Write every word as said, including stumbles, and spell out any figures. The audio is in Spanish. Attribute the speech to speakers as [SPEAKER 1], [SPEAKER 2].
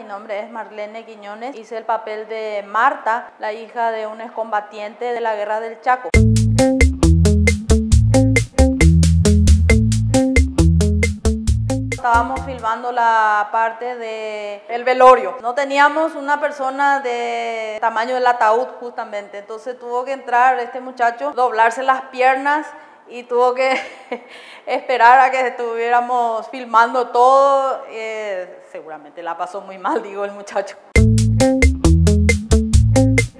[SPEAKER 1] nombre es Marlene Quiñones. Hice el papel de Marta, la hija de un excombatiente de la Guerra del Chaco. Estábamos filmando la parte del velorio. No teníamos una persona de tamaño del ataúd justamente, entonces tuvo que entrar este muchacho, doblarse las piernas y tuvo que esperar a que estuviéramos filmando todo. Eh, seguramente la pasó muy mal, digo, el muchacho.